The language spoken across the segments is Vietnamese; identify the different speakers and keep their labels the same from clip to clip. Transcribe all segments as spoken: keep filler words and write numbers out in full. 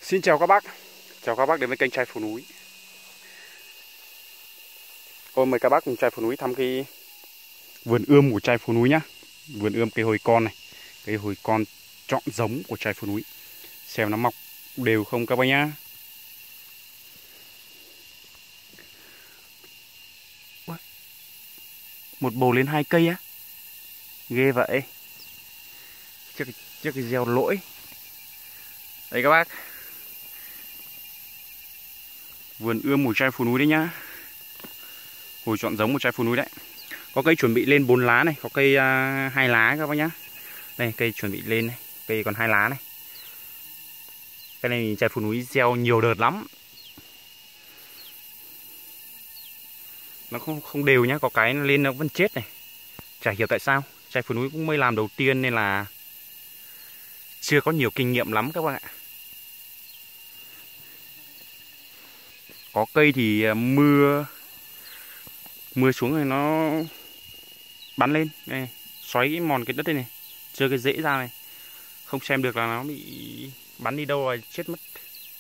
Speaker 1: Xin chào các bác, chào các bác đến với kênh Trai Phố Núi. Tôi mời các bác cùng Trai Phố Núi thăm cái vườn ươm của Trai Phố Núi nhá. Vườn ươm cây hồi con này, cây hồi con chọn giống của Trai Phố Núi. Xem nó mọc đều không các bác nhá. Một bầu lên hai cây á, ghê vậy. Trước trước cái gieo lỗi. Đây các bác, vườn ươm của Trai Phố Núi đấy nhá. Hồi chọn giống của Trai Phố Núi đấy. Có cây chuẩn bị lên bốn lá này, có cây uh, hai lá các bác nhá. Đây cây chuẩn bị lên này, cây còn hai lá này. Cái này Trai Phố Núi gieo nhiều đợt lắm. Nó không không đều nhá, có cái nó lên nó vẫn chết này. Chả hiểu tại sao. Trai Phố Núi cũng mới làm đầu tiên nên là chưa có nhiều kinh nghiệm lắm các bạn ạ. Có cây thì mưa mưa xuống rồi nó bắn lên đây, xoáy mòn cái đất đây này, chưa cái rễ ra này, không xem được là nó bị bắn đi đâu rồi chết mất.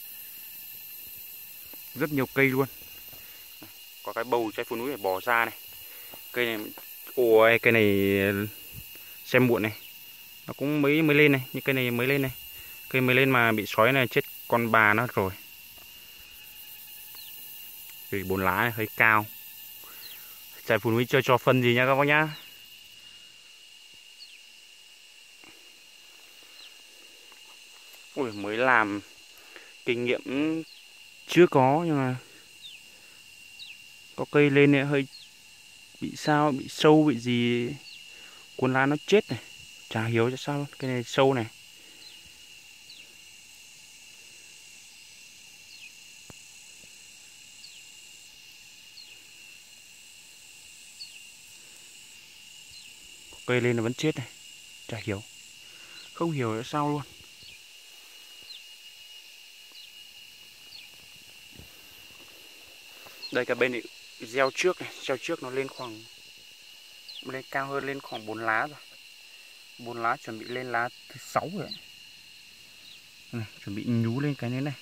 Speaker 1: Rất nhiều cây luôn. Có cái bầu Trai Phố Núi phải bỏ ra này. Cây này, ôi cây này xem muộn này, nó cũng mới mới lên này, như cây này mới lên này, cây mới lên mà bị xoáy này chết con bà nó rồi. Vì bốn lá này hơi cao. Trai Phố Núi chưa cho phân gì nha các bác nhá. Ui, mới làm kinh nghiệm chưa có, nhưng mà có cây lên này hơi bị sao, bị sâu bị gì, cuốn lá nó chết này, chả hiểu tại sao. Cái này sâu này. Cây lên nó vẫn chết này, chả hiểu, không hiểu tại sao luôn. Đây cái bên này gieo trước này, gieo trước nó lên khoảng, lên cao hơn, lên khoảng bốn lá rồi. Bốn lá chuẩn bị lên lá thứ sáu rồi. Này, chuẩn bị nhú lên cái này này.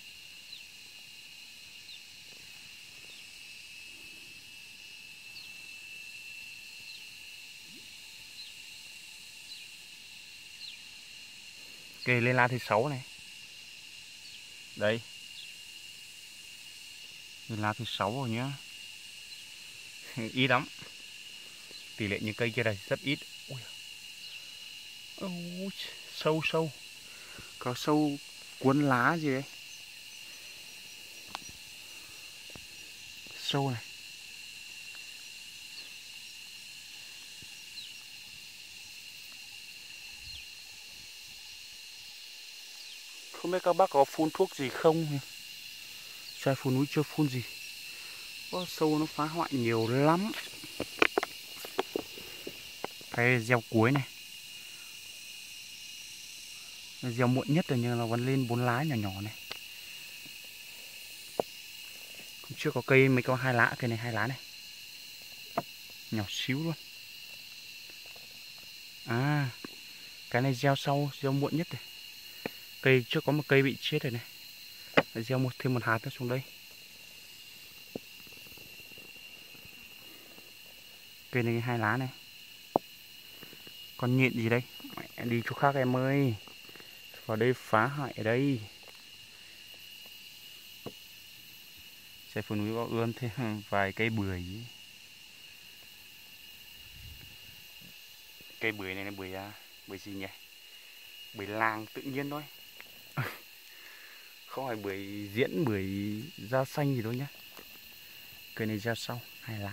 Speaker 1: Kề lên lá thứ sáu này. Đây. Lên lá thứ sáu rồi nhá. Ít lắm. Tỷ lệ những cây kia này rất ít. Ui. Ôi, sâu sâu. Có sâu cuốn lá gì đấy. Sâu này. Không biết các bác có phun thuốc gì không? Trai Phố Núi chưa phun gì. Có sâu nó phá hoại nhiều lắm. Cái gieo cuối này, gieo muộn nhất rồi nhưng nó vẫn lên bốn lá nhỏ nhỏ này. Hôm trước có cây mấy con hai lá, cây này hai lá này, nhỏ xíu luôn. À, cái này gieo sau, gieo muộn nhất này. Cây trước có một cây bị chết rồi này, lại gieo một thêm một hạt nữa xuống đây. Cây này hai lá này. Con nhện gì đây? Mẹ đi chỗ khác em ơi. Vào đây phá hại ở đây. Trai Phố Núi có ươm thêm vài cây bưởi. Cây bưởi này là bưởi bưởi gì nhỉ? Bưởi làng tự nhiên thôi. Không phải bưởi diễn, bưởi da xanh gì đâu nhá. Cây này ra sau, hai lá.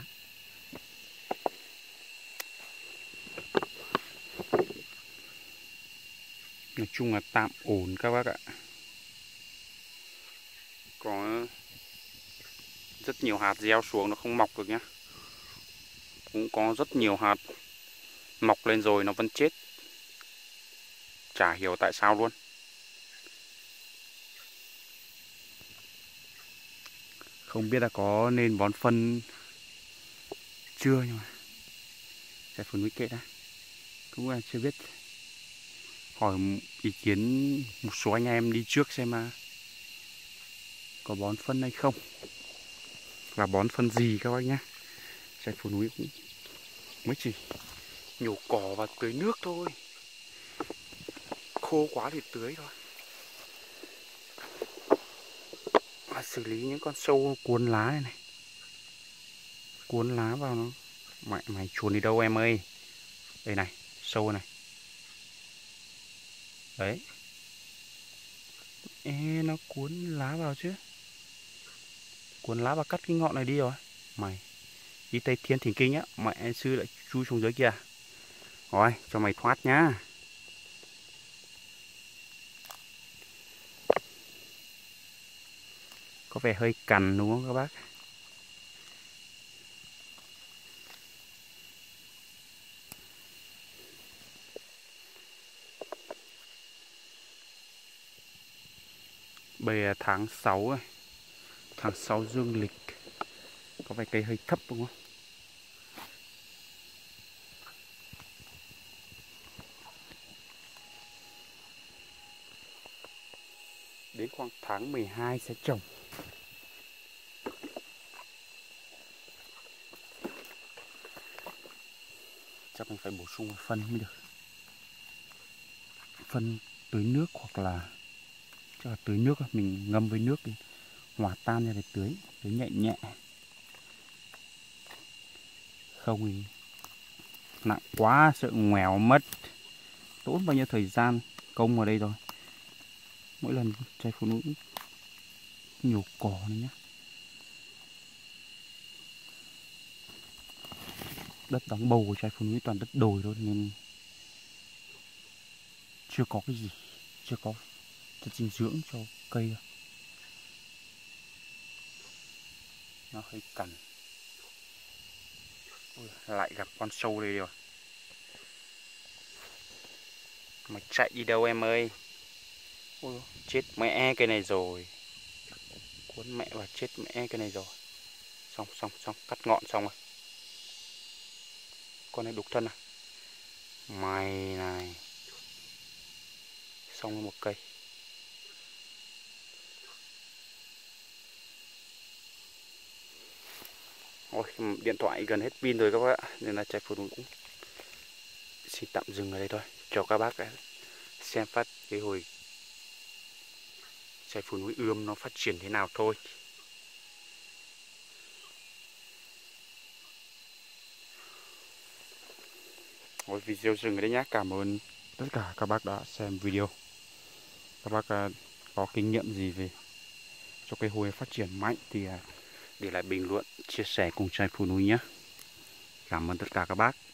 Speaker 1: Nói chung là tạm ổn các bác ạ. Có rất nhiều hạt gieo xuống nó không mọc được nhá. Cũng có rất nhiều hạt mọc lên rồi nó vẫn chết. Chả hiểu tại sao luôn. Không biết là có nên bón phân chưa, nhưng mà Trai Phố Núi kệ đã. Cũng là chưa biết. Hỏi ý kiến một số anh em đi trước xem mà có bón phân hay không, và bón phân gì các bác nhé. Chai phố núi cũng mới chỉ nhổ cỏ và tưới nước thôi, khô quá thì tưới thôi. Và xử lý những con sâu cuốn lá này này, cuốn lá vào nó. Mày, mày chuồn đi đâu em ơi. Đây này, sâu này. Đấy. Ê, nó cuốn lá vào chứ. Cuốn lá và cắt cái ngọn này đi rồi. Mày đi Tây Thiên Thỉnh Kinh á, mẹ sư lại chui xuống dưới kia. Rồi, cho mày thoát nhá. Có vẻ hơi cằn đúng không các bác? Bây giờ tháng sáu rồi. Tháng sáu dương lịch. Có vẻ cây hơi thấp đúng không? Đến khoảng tháng mười hai sẽ trồng. Chắc mình phải bổ sung phân mới được. Phân tưới nước hoặc là chắc là tưới nước, mình ngâm với nước đi, hòa tan ra để tưới, tưới nhẹ nhẹ. Không thì nặng quá sợ ngoèo mất, tốn bao nhiêu thời gian công ở đây rồi. Mỗi lần chai phố núi nhổ cỏ này nhá. Đất đóng bầu của chai phố núi toàn đất đồi thôi nên chưa có cái gì, chưa có chất dinh dưỡng cho cây. Nó hơi cằn. Ui, lại gặp con sâu đây rồi. Mày chạy đi đâu em ơi. Ui, chết mẹ cây này rồi. Cuốn mẹ và chết mẹ cây này rồi. Xong xong xong, cắt ngọn xong rồi. Con này đục thân à? Mày này. Xong rồi một cây. Ôi, điện thoại gần hết pin rồi các bác ạ. Nên là chai phố núi cũng xin tạm dừng ở đây thôi. Cho các bác xem phát cái hồi chai phố núi ươm nó phát triển thế nào thôi. Ôi, video dừng ở đây nhá. Cảm ơn tất cả các bác đã xem video. Các bác có kinh nghiệm gì về cho cây hồi phát triển mạnh thì để lại bình luận chia sẻ cùng chai phố núi nhé. Cảm ơn tất cả các bác.